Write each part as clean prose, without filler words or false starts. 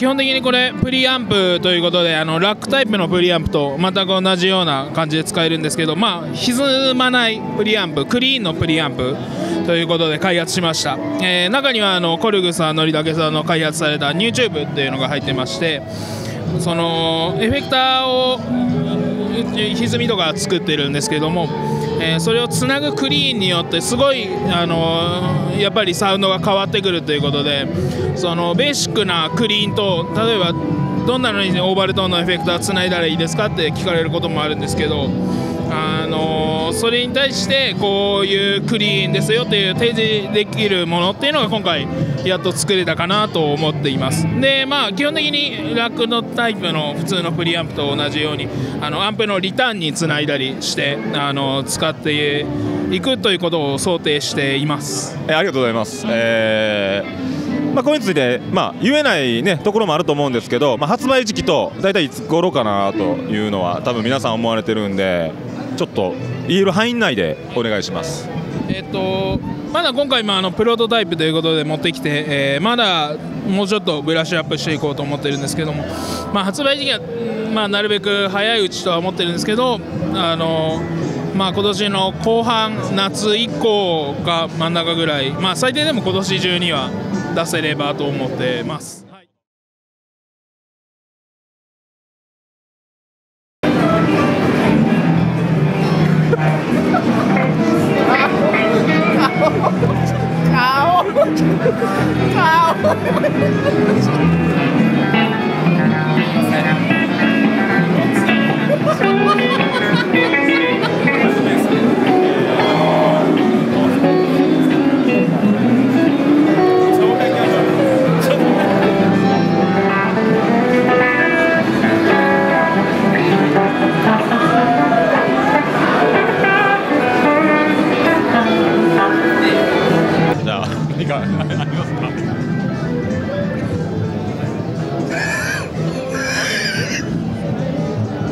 基本的にこれプリアンプということでラックタイプのプリアンプと全く同じような感じで使えるんですけど、歪まないプリアンプ、クリーンのプリアンプということで開発しました。中にはコルグさん、ノリダケさんの開発されたニューチューブっていうのが入ってまして、そのエフェクターを歪みとか作ってるんですけども、それをつなぐクリーンによってすごいやっぱりサウンドが変わってくるということで、そのベーシックなクリーンと、例えばどんなのにオーバルトーンのエフェクターつないだらいいですかって聞かれることもあるんですけど、それに対してこういうクリーンですよっていう提示できるものっていうのが今回やっと作れたかなと思っています。で基本的にラックのタイプの普通のプリアンプと同じようにアンプのリターンにつないだりして使っていくということを想定しています。 ありがとうございます。これについて、言えない、ところもあると思うんですけど、発売時期と大体いつ頃かなというのは多分皆さん思われてるんで、ちょっと言える範囲内でお願いします。 まだ今回もプロトタイプということで持ってきて、まだもうちょっとブラッシュアップしていこうと思ってるんですけども、発売時期は、なるべく早いうちとは思ってるんですけど、今年の後半、夏以降か真ん中ぐらい、最低でも今年中には出せればと思ってます。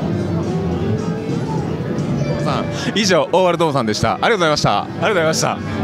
以上、オーバルトーンさんでした。ありがとうございました。ありがとうございました。